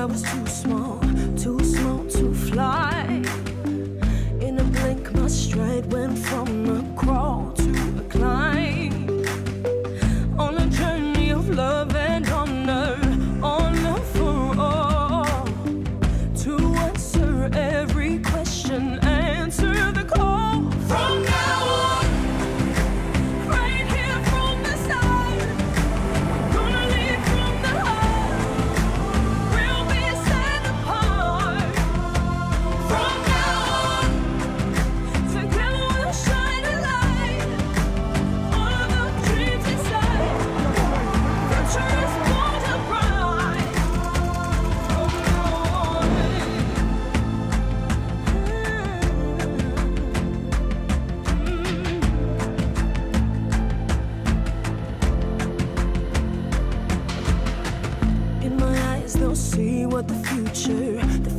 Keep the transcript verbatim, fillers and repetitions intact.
world is too small, too small to fly. In a blink, my stride went from a crawl to a climb. On a journey of love and honor, honor for all. To answer every question, answer the call. From now on, right here from the start, gonna lead from the heart. We'll be set apart. From now on, together we'll shine a light. All of the dreams inside, future is gonna bright. From now on. In my eyes, they'll see what the future, the